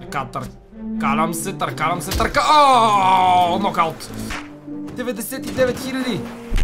Така, търкалям се. Оооо, нокаут. 99 000.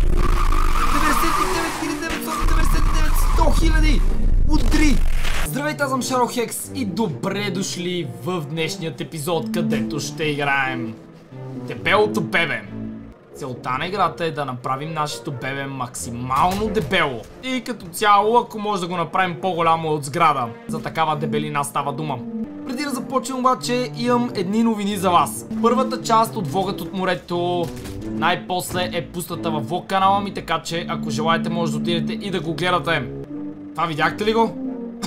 99 999, 100 000. Удри! Здравейте, аз съм Шаро-Хекс и добре дошли в днешният епизод, където ще играем Дебелото бебе. Целта на играта е да направим нашето бебе максимално дебело. И като цяло, ако може да го направим по-голямо от сграда. За такава дебелина става дума. Преди да започнем обаче, имам едни новини за вас. Първата част от Влогът от морето най-после е пусната във влог канала ми, така че ако желаете може да отидете и да го гледате. Това видяхте ли го?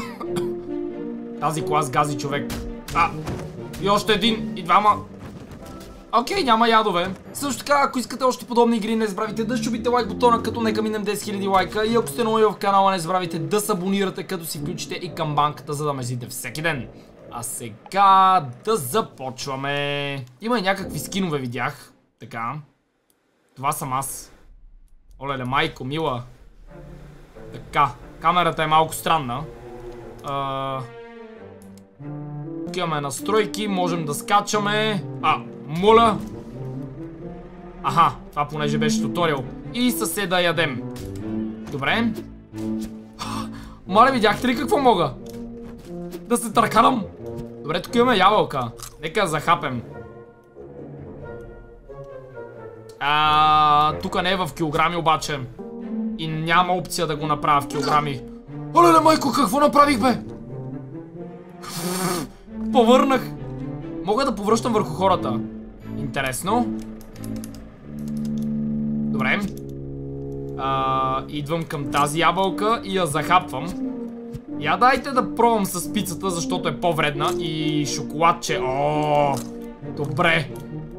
Тази кола гази човек. И още един, и двама. Окей, няма ядове. Също така, ако искате още подобни игри, не забравяйте да щупите лайк бутона, като нека минем 10 000 лайка. И ако сте нови в канала, не забравяйте да се абонирате, като си включите и камбанката, за да ме видите всеки ден. А сега да започваме. Има и някакви скинове, видях. Така. Това съм аз. Олеле, майко, мила. Така. Камерата е малко странна. Тук имаме настройки, можем да скачаме. Моля. Аха, това понеже беше туториал. И съседа ядем. Добре. Мале, видяхте ли какво мога? Да се търкарам. Добре, тук имаме ябълка. Нека захапем. Тук не е в килограми обаче. И няма опция да го направя в килограми. Оле, майко, какво направих, бе? Повърнах. Мога да повръщам върху хората. Интересно. Добре. Идвам към тази ябълка и я захапвам. Я дайте да пробвам с пицата, защото е по-вредна. И шоколадче. Добре.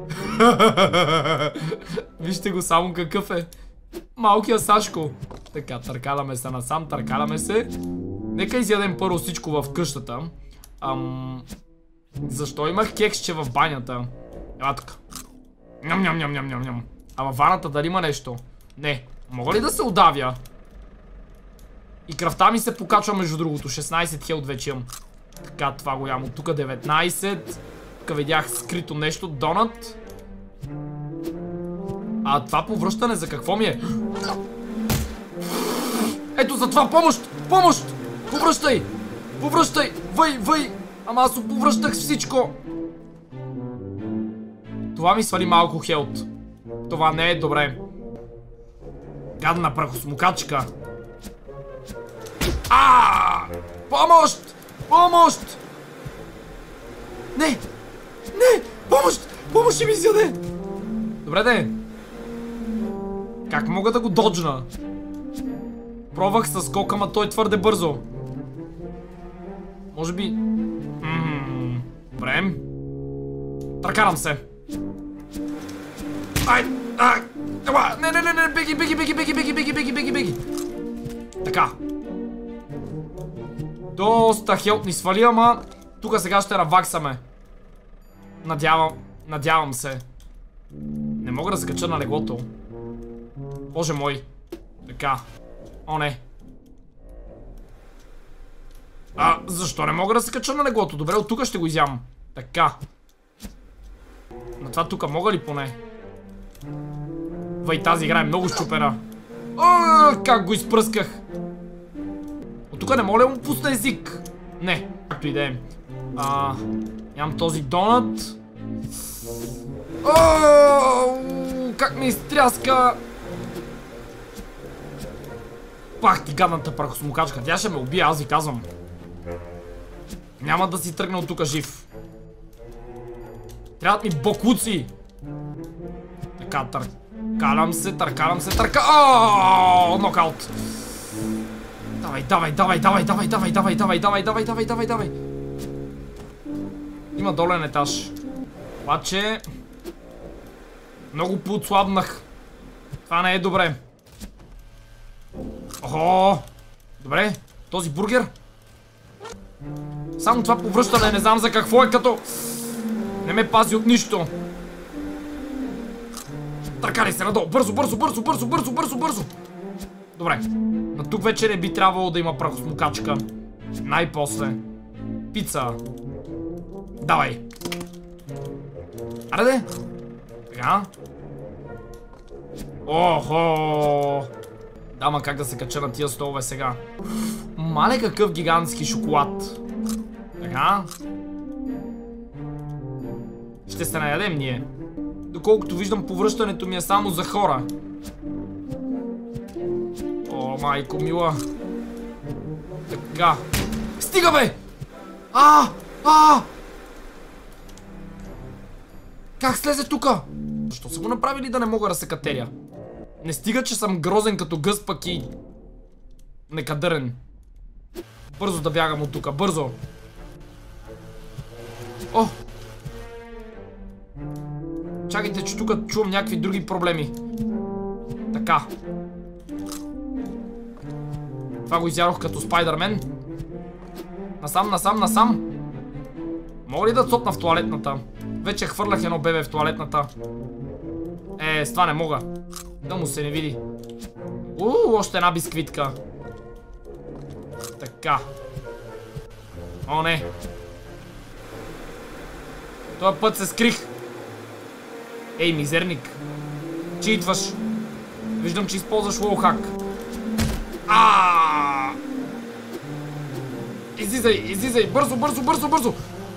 Вижте го само какъв е. Малкия Сашко. Така, търкаляме се насам, търкаляме се. Нека изядем първо всичко в къщата. Защо имах кексче в банята? Ела тук. Ням. А във ваната дали има нещо? Не. Мога ли да се удавя? И кръвта ми се покачва между другото. 16 хелт вече имам. Така, това го ям. От тук 19. Тук видях скрито нещо. Донат. Това повръщане за какво ми е? Ето за това помощ! Помощ! Повръщай! Повръщай! Въй! Ама аз повръщах всичко! Това ми свали малко хелт. Това не е добре. Гадна прахосмукачка. Помощ! Помощ! Не! Помощ! Помощ ще ми изяде! Добре де. Как мога да го доджна? Пробвах със скока, ама той твърде бързо. Може би... Добре. Търкарам се. Не, беги. Така. Доста хелт ни свали, ама тук сега ще раваксаме. Надявам се. Не мога да се кача на леглото. Боже мой. Така. О, не. Защо не мога да се кача на леглото? Добре, от тук ще го изям. Така. На това тук мога ли поне? Тази игра е много щупена. Как го изпръсках. От тук не мога ли му пусна език? Не, както и да е. Имам този донат. Как ми изтряска. Пах ти гадната прахосмукачка. Тя ще ме убие, аз ви казвам. Няма да си тръгна от тук жив. Трябват ми боклуци. Така, търкалям се. Нокаут. Давай. Има долен етаж. Обаче много поотслабнах. Това не е добре. Добре, този бургер. Само това повръщане не знам за какво е, като не ме пази от нищо. Търкали се надолу, бързо. Добре, на тук вече не би трябвало да има прахосмукачка. Най-после. Пица. Давай. Аре де. Така. Охо. Дама как да се кача на тия столове сега. Мале какъв гигантски шоколад. Така. Ще се наядем ние. Доколкото виждам, повръщането ми е само за хора. О, майко мила. Така. Стига, бе! Как слезе тука? Защо са го направили да не мога да се катеря? Не стига, че съм грозен като гъс, пък и некадърен. Бързо да бягам от тука, бързо. О! Чакайте, че тук чувам някакви други проблеми. Така. Това го изядох като Спайдърмен. Насам. Мога ли да цопна в тоалетната? Вече хвърлях едно бебе в тоалетната. С това не мога. Да му се не види. Още една бисквитка. Така. О, не. Този път се скрих. Ей, мизерник. Читваш. Виждам, че използваш лоухак. Излизай. Бързо.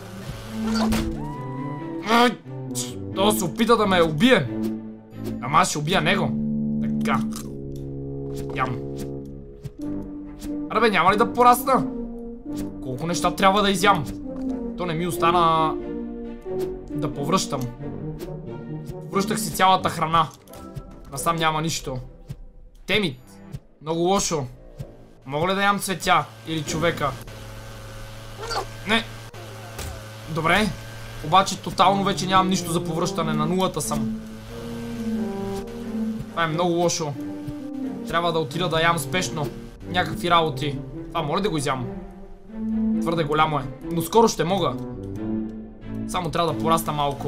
То се опита да ме убие. Ама аз ще убия него. Така. Ям. Аре бе, няма ли да порасна? Колко неща трябва да изям? То не ми остана да повръщам. Връщах си цялата храна. Насам няма нищо. Темит. Много лошо. Мога ли да ям цветя? Или човека? Не. Добре. Обаче тотално вече нямам нищо за повръщане. На нулата съм. Това е много лошо. Трябва да отида да ям спешно някакви работи. Това моля да го изям. Твърде голямо е. Но скоро ще мога. Само трябва да порасна малко.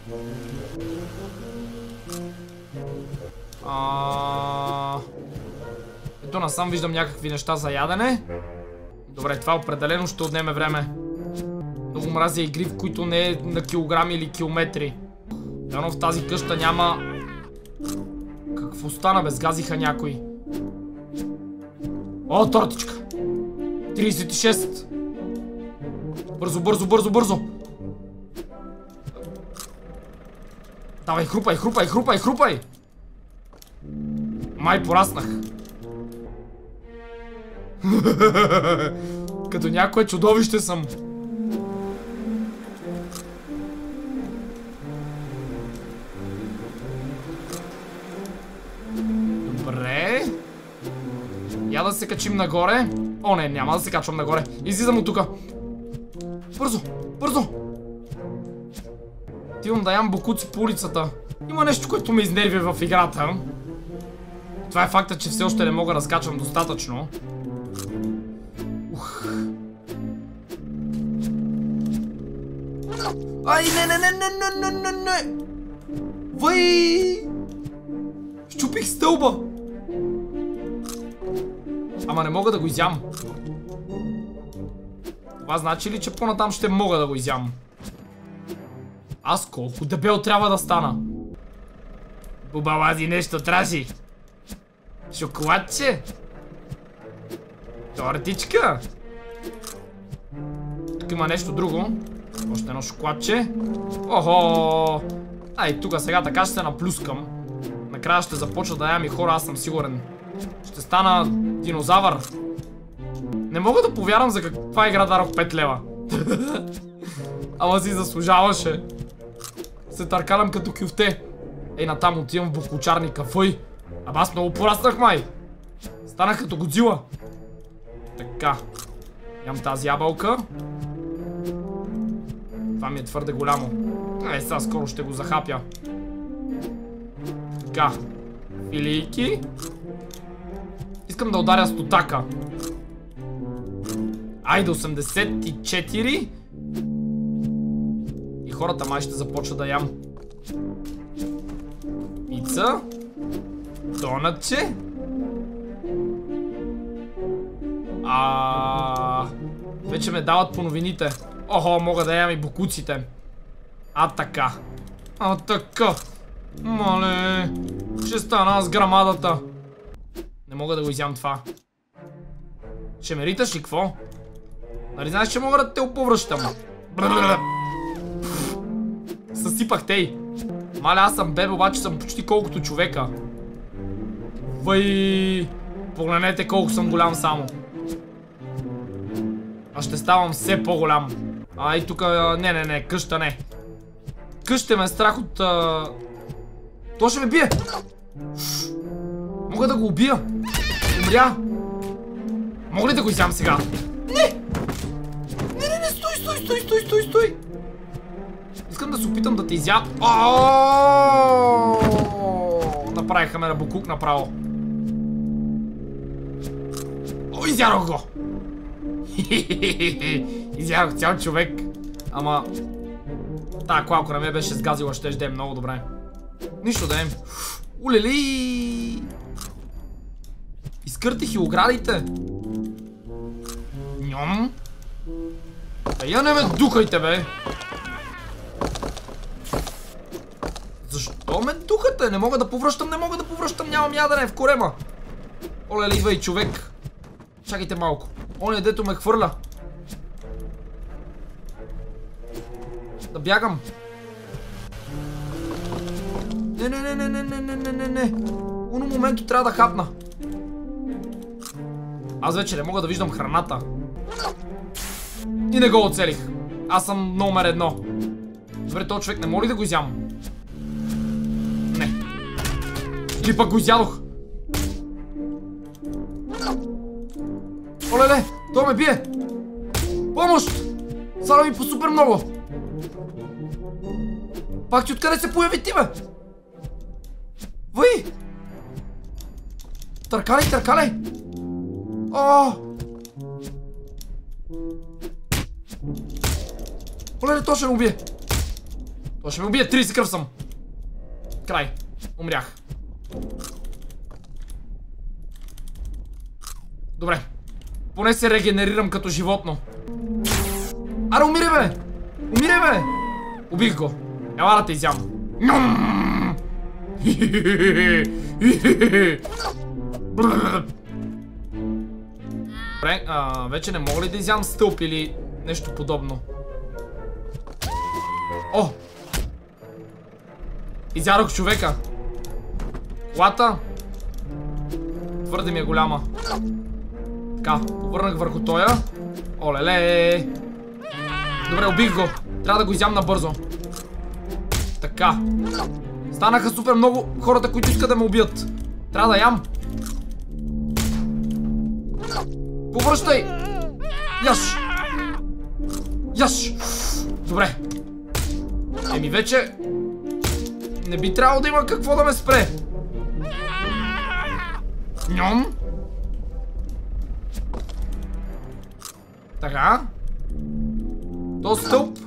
Ето насам виждам някакви неща за ядене. Добре, това определено ще отнеме време. Много мразя игри, в които не е на килограми или километри. Дано в тази къща няма... Какво стана, бе? Сгазиха някой. О, тортичка! 36! Бързо! Давай, хрупай! Май пораснах. Като някое чудовище съм. Добре. Я да се качим нагоре. О, не, няма да се качвам нагоре. Излизам от тука. Бързо! Отивам да ям бокуци по улицата. Има нещо, което ме изнерви в играта. Това е факта, че все още не мога да скачам достатъчно. Ай, не! Вай! Щупих стълба! Ама не мога да го изям. Това значи ли, че по-натам ще мога да го изям? Аз колко дебел трябва да стана? Бубалази нещо тражи. Шоколадче. Тортичка. Тук има нещо друго. Още едно шоколадче. Охо. Ай, тук сега така ще се наплюскам. Накрая ще започна да ям и хора, аз съм сигурен. Ще стана динозавър. Не мога да повярвам за каква игра дадох 5 лева. Ама си заслужаваше. Се търкалям като кюфте. Ей, натам отивам в бокучарника. Фъй. Аба аз много пораснах, май. Станах като Годзила. Така. Ям тази ябълка. Това ми е твърде голямо. Сега скоро ще го захапя. Така. Филийки. Искам да ударя стотака. Айде, 84. И хората май ще започват да ям. Пица. Донатче. Вече ме дават по новините. Охо, мога да ям и бокуците. А така. А така. Мале. Ще стана с грамадата. Не мога да го изям това. Ще ме риташ ли, какво? Нали знаеш, че мога да те оповръщам? Съсипах тей. Мале, аз съм бебе, обаче съм почти колкото човека. Въй. Погледнете колко съм голям само. А ще ставам все по-голям. А и тук, не, къща не. Къща ме е страх от... То ще ме бие. Мога да го убия. Умря. Мога ли да го изям сега? Не! Не, стой! Искам да се опитам да те изям. Направиха ме на букук направо. Изярах го! Изярах цял човек. Ама... тая клалка на ме беше сгазила, ще да е много добре. Нищо да е. Улели! Изкъртих и оградите. Ньом. Я не ме духайте, бе! Защо ме духате? Не мога да повръщам, нямам ядене в корема. Оле, ливай, човек. Чакайте малко. Оня дето ме хвърля. Да бягам. Не. Уно моменто трябва да хапна. Аз вече не мога да виждам храната. И не го оцелих. Аз съм номер 1. Добре, този човек не мога ли да го изям? Не. Или пък го изядох. Оле, той ме бие. Помощ! Сара ми по супер много. Пак ти откъде се появи ти, бе? Въй! Търкалей! Оле, той ще ме убие. 30 кръв съм. Край. Умрях. Добре. Поне се регенерирам като животно. Аре, умирай, бе! Убих го. Ела да те изям. Добре, вече не мога ли да изям стълб или нещо подобно? О! Изярох човека. Колата твърде ми е голяма. Така, повърнах върху тоя. Олеле! Добре, убих го. Трябва да го изям набързо. Така. Станаха супер много хората, които искат да ме убият. Трябва да ям. Повръщай! Яш! Добре. Еми вече не би трябвало да има какво да ме спре. Ньом. Така. То стълб.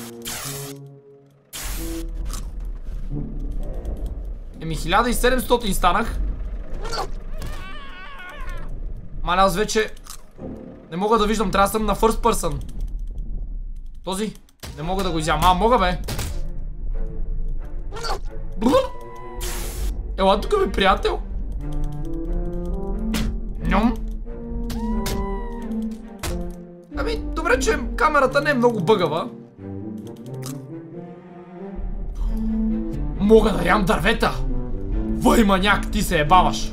Еми 1700 станах. Маля, аз вече не мога да виждам, трябва да съм на first person. Този не мога да го изям. Мога, бе. Ела тук, бе, приятел. Ньом. Ами, добре, че камерата не е много бъгава. Мога да ям дървета. Въй, маняк, ти се ебаваш.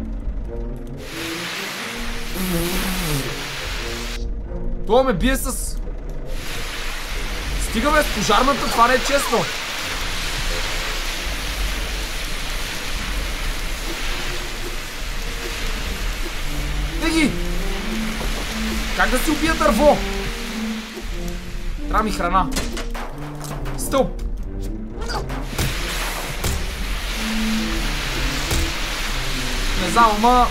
Това ме бие с... Стигаме с пожарната, това не е честно. Теги! Как да си убия дърво? Трябва ми храна. Стълб. Не знам, ама...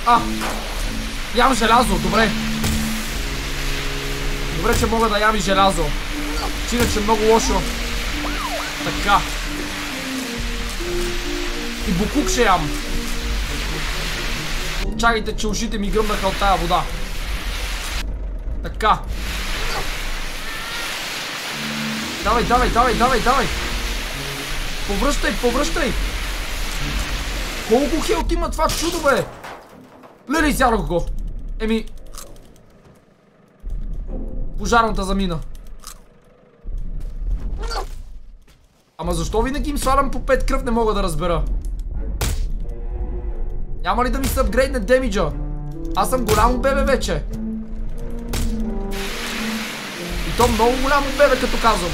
Ям желязо, добре. Добре, че мога да ям и желязо. Иначе много лошо. Така. И букук ще ям. Чакайте, че ушите ми гръмнаха от тая вода. Така. Давай, давай, давай, давай, давай. Повръщай, повръщай. Колко хелт има това чудо, бе? Леле, изядох го. Еми... Пожарната замина. Ама защо винаги им свалям по 5 кръв, не мога да разбера. Няма ли да ми се апгрейдне демиджа? Аз съм голямо бебе вече. И то много голямо бебе, като казвам.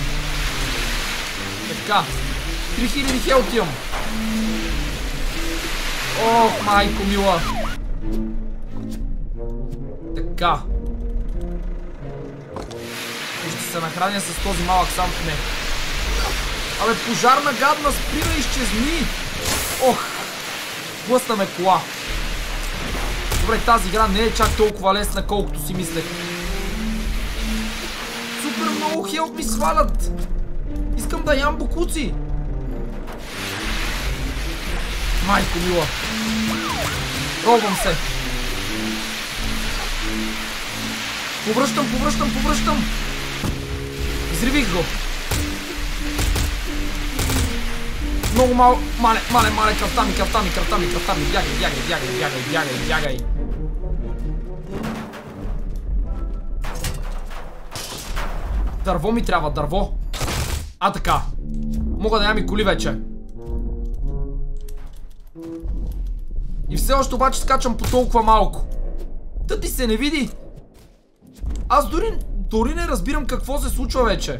Така. 3000 хелт имам. Ох, майко мила. Така. Ще се нахраня с този малък сам. Не. Абе, пожарна гадна, спри да изчезни. Ох. Блъсна ме кола. Добре, тази игра не е чак толкова лесна, колкото си мислех. Супер много хелп ми свалят. Искам да ям бокуци. Майко мила. Пробвам се. Повръщам, повръщам, повръщам. Изривих го. Много малко. Мале, мале, мале, кръвта ми, кръвта ми, кръвта ми, кръвта ми. Бягай, бягай, бягай, бягай, бягай, бягай. Дърво ми трябва, дърво. А, така. Мога да ям и коли вече. И все още обаче скачам по толкова малко. Та ти се не види. Аз дори не разбирам какво се случва вече.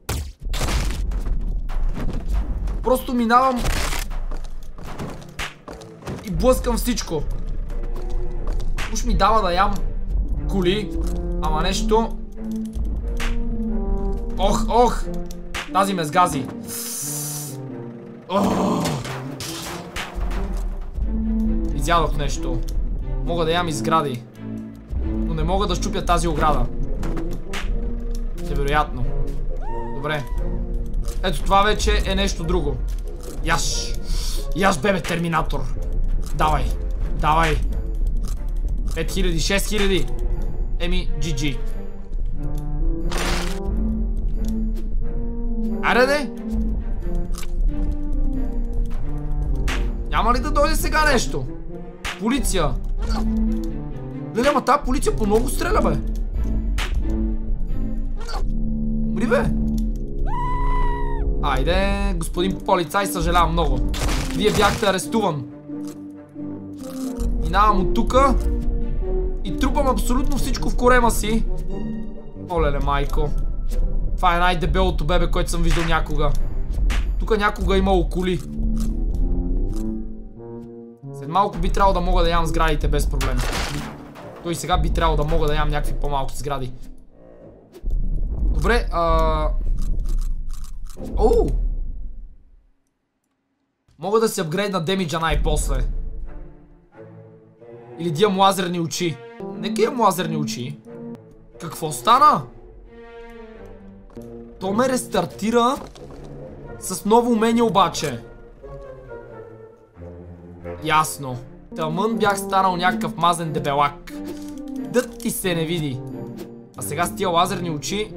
Просто минавам и блъскам всичко. Уж ми дава да ям коли, ама нещо... Ох, ох! Тази ме сгази. Изядох нещо. Мога да ям и сгради. Но не мога да щупя тази ограда. Невероятно. Добре. Ето това вече е нещо друго. Яш. Яш, бебе, терминатор. Давай. Давай. 5000, 6000. Еми, GG. Аре, де? Няма ли да дойде сега нещо? Полиция. Леле, ама тази полиция по много стреля, бе. Умри, бе. Айде, господин полицай, съжалявам много. Вие бяхте арестуван. Минавам от тука и трупам абсолютно всичко в корема си. Олеле, майко. Това е най-дебелото бебе, което съм виждал някога. Тук някога е имало коли. След малко би трябвало да мога да ям сградите без проблем. Той сега би трябвало да мога да ям някакви по-малки сгради. Добре, Оу! Мога да се апгрейдна демиджа най-после. Или да имам лазерни очи. Нека имам лазерни очи. Какво стана? То ме рестартира с ново умение обаче. Ясно. Тъмън бях станал някакъв мазен дебелак. Дът ти се не види. А сега с тия лазерни очи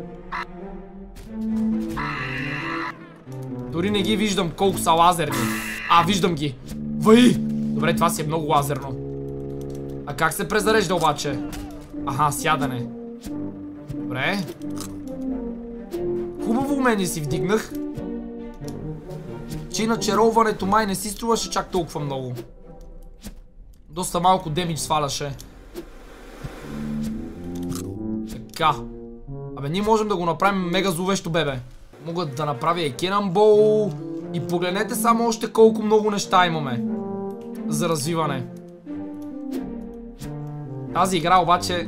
дори не ги виждам колко са лазерни. А, виждам ги. Въй! Добре, това си е много лазерно. А как се презарежда обаче? Аха, сядане. Добре. Хубаво умение си вдигнах. Че иначе ролването май не си струваше чак толкова много. Доста малко демидж сваляше. Така. Абе, ние можем да го направим мега зловещо, бебе. Мога да направя и Кенъмбол. И погледнете само още колко много неща имаме за развиване. Тази игра обаче...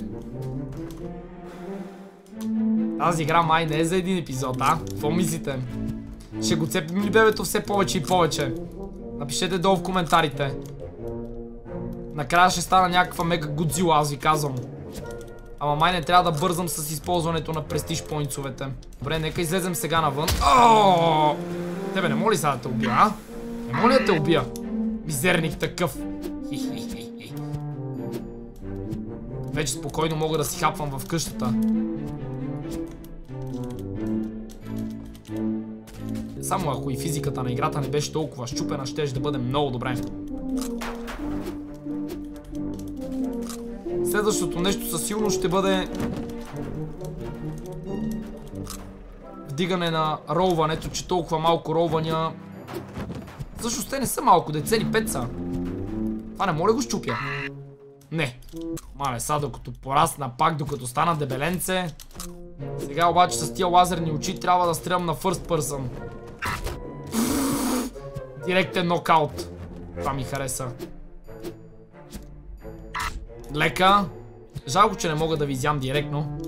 Тази игра май не е за един епизод, а? Какво мислите? Ще го цепим ли бебето все повече и повече? Напишете долу в коментарите. Накрая ще стана някаква мега Годзила, аз ви казвам. Ама май не трябва да бързам с използването на престиж поинтсовете. Добре, нека излезем сега навън. Оооо! Тебе не моли сега да те убия, а? Не моли да те убия. Мизерник такъв. Вече спокойно мога да си хапвам в къщата. Само ако и физиката на играта не беше толкова щупена, щеше да бъде много добре. Следващото нещо със сигурност ще бъде вдигане на ролването, че толкова малко ролвания. Всъщност те не са малко, де цели 5 са. Това не мога да го щупя. Не. Мале, сега докато порасна пак, докато стана дебеленце. Сега обаче с тия лазерни очи трябва да стрелям на first person. Директен нокаут. Това ми хареса. Лека. Жалко, че не мога да ви изям директно.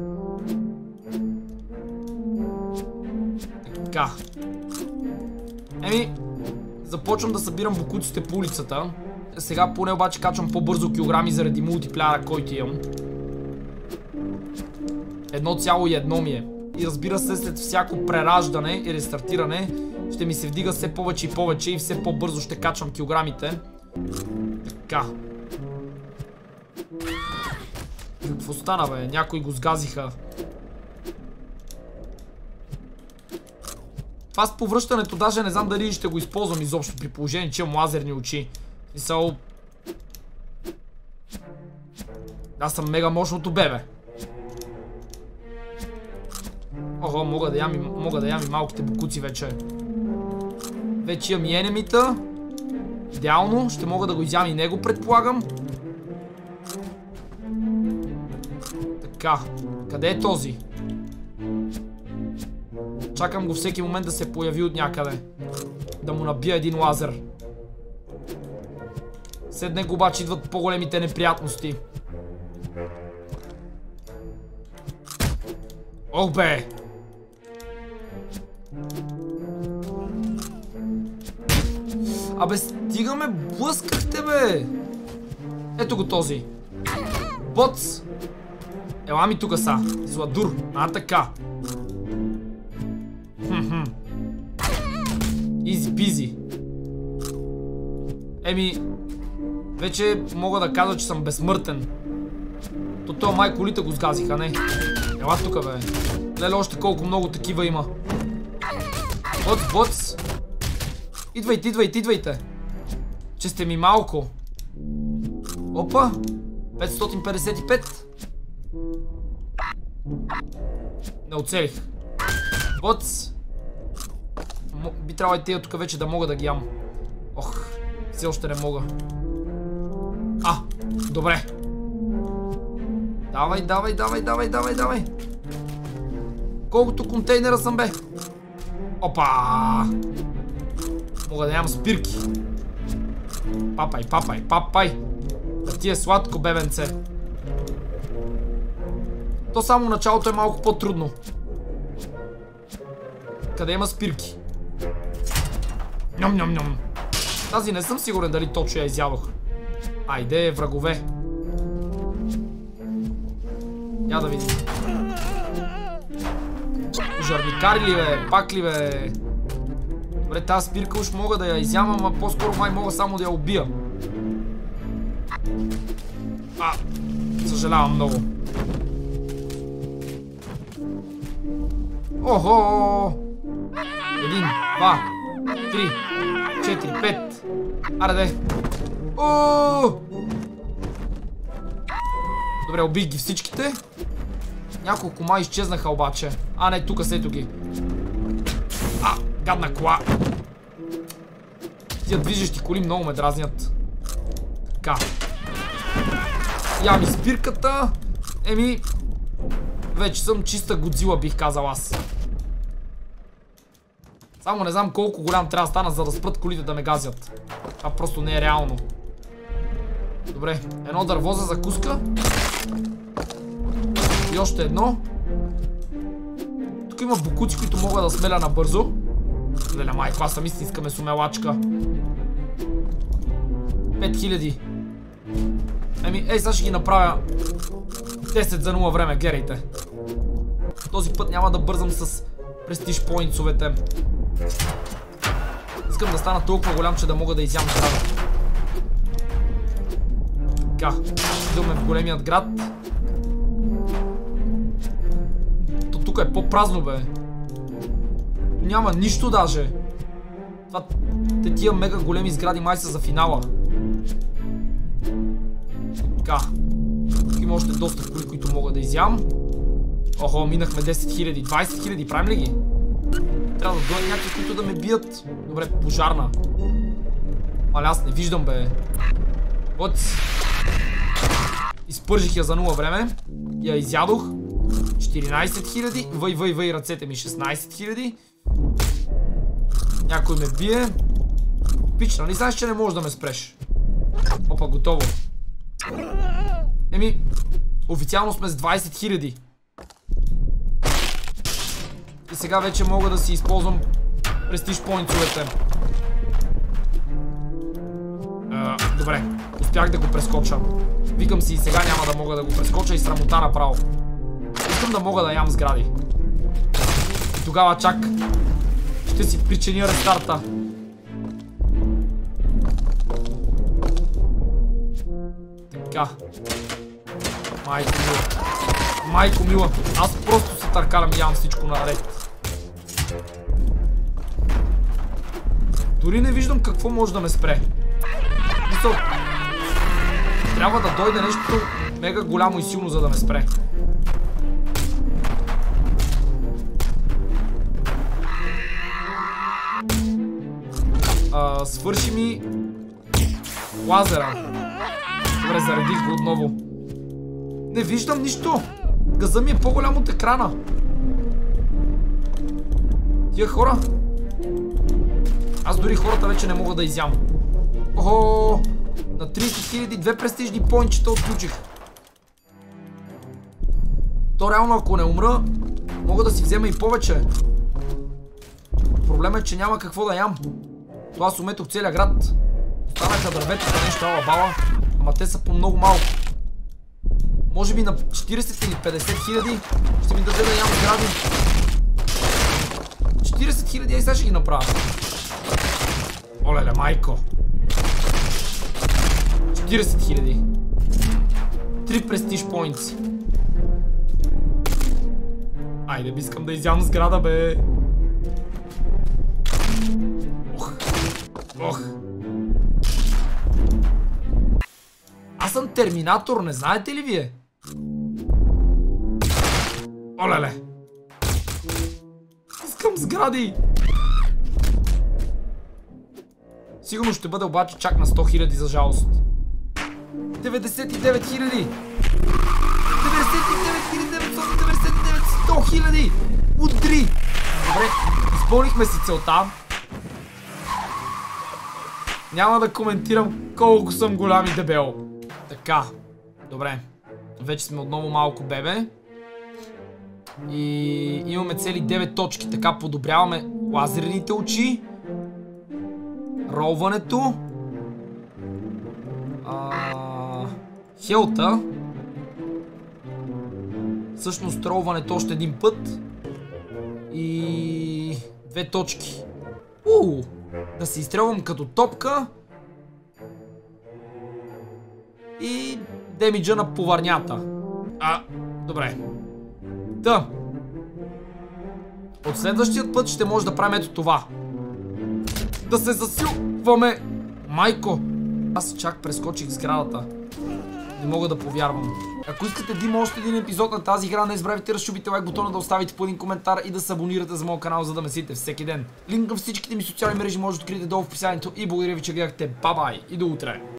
Така. Еми, започвам да събирам бокуците по улицата. Сега поне обаче качвам по-бързо килограми заради мултиплеера, който имам. 1,1 ми е. И разбира се, след всяко прераждане и рестартиране ще ми се вдига все повече и повече и все по-бързо ще качвам килограмите. Така. Какво стана, бе? Някои го сгазиха. Това с повръщането даже не знам дали ще го използвам изобщо, при положение, че имам лазерни очи. Мисъл... Аз съм мега мощното бебе. Охо, мога да ям и малките бокуци вече. Вече имам и енемита. Идеално, ще мога да го изям и него, предполагам. Така, къде е този? Чакам го всеки момент да се появи от някъде. Да му набия един лазер. След него обаче идват по-големите неприятности. Ох бе! Абе, стига ме блъскахте, бе! Ето го този. Боц! Ела ми тука са. Зладур. Така. Изи пизи. Еми, вече мога да кажа, че съм безсмъртен. То това май колите го сгазиха, не? Ела тука, бе. Леле, още колко много такива има. Боц, боц. Идвайте, идвайте, идвайте. Че сте ми малко. Опа. 555. Не оцелих. Боц. Би трябвало и тия тук вече да мога да ги ям. Ох, все още не мога. Добре. Давай, давай, давай, давай, давай, давай. Колкото контейнера съм, бе. Опа. Мога да ям спирки. Папай, папай, папай. Да ти е сладко, бебенце. То само началото е малко по-трудно. Къде има спирки? Ням-ням-ням. Тази не съм сигурен дали точно я изядох. Айде, врагове. Я да видим. Жарникари ли, бе? Пак ли, бе? Добре, тази спирка уж мога да я изям, ама по-скоро май мога само да я убия. Съжалявам много. Охо! 1, 2, 3, 4, 5. Аре, де. Добре, убих ги всичките. Няколко май изчезнаха обаче. Не, тук са, ето ги. Гадна кола. Тия движещи коли много ме дразнят. Така. Я ми спирката. Еми, вече съм чиста Годзила, бих казал аз. Само не знам колко голям трябва да стана, за да спрат колите да ме газят. Това просто не е реално. Добре, едно дърво за закуска. И още едно. Тук има бокуци, които мога да смеля набързо. Леля майко, аз съм истинска месомелачка. 5000. Еми, сега ще ги направя 10 за 0 време, герейте. Този път няма да бързам с престиж поинтсовете. Искам да стана толкова голям, че да мога да изям здраве. Така, идваме в големият град. Тук е по-празно, бе. няма нищо даже. Това, тия мега големи сгради май са за финала. Така. Тук има още доста коли, които мога да изям. Охо, минахме 10 000, 20 000, правим ли ги? Трябва да дойдат някакви, които да ме бият. Добре, пожарна. Али аз не виждам, бе. Вот. Изпържих я за 0 време. Я изядох. 14 000. Въй, ръцете ми 16 000. Някой ме бие. Пич, нали знаеш, че не можеш да ме спреш? Опа, готово. Еми, официално сме с 20 000. И сега вече мога да си използвам престиж поинтовете. Добре, успях да го прескоча. Викам си и сега няма да мога да го прескоча и срамота направо. Искам да мога да ям сгради. И тогава чак ще си причиня рестарта. Така. Майко мила. Майко мила. Аз просто се търкалям и ям всичко наред. Дори не виждам какво може да ме спре. Мисъл, трябва да дойде нещо мега голямо и силно, за да ме спре. Свърши ми лазера. Добре, заредих го отново. Не виждам нищо. Газа ми е по-голям от екрана. Тия хора. Аз дори хората вече не мога да изям. Охо! На 30 000 две престижни поинчета отключих. То реално, ако не умра, мога да си взема и повече. Проблемът е, че няма какво да ям. То аз уметох целия град. Останаха дърветата, нещо ала-бала. Ама те са по много малко. Може би на 40 или 50 хиляди ще ми даде да ям сгради. 40 хиляди, ай сега ще ги направя. Олеле, майко. 40 хиляди. 3 престиж поинтс. Айде, искам да изям сграда, бе. Ох. Аз съм терминатор, не знаете ли вие? Олеле. Искам сгради. Сигурно ще бъде обаче чак на 100 хиляди, за жалост. 99 хиляди. 99 999, 100 хиляди. Удри. Добре, изпълнихме си целта. Няма да коментирам колко съм голям и дебел. Така, добре. Вече сме отново малко бебе. И имаме цели 9 точки. Така подобряваме лазерните очи. Ролването. Хелта. Всъщност ролването още един път. И 2 точки. Да се изстрелвам като топка. И демиджа на поварнята. Добре. Та. От следващият път ще може да правим ето това. Да се засилваме. Майко. Аз чак прескочих сградата. Не мога да повярвам. Ако искате да има още един епизод на тази игра, не забравяйте да щупите лайк бутона, да оставите по един коментар и да се абонирате за моят канал, за да ме следите всеки ден. Линк към всичките ми социални мрежи може да откриете долу в описанието и благодаря ви, че гледахте. Бай-бай и до утре!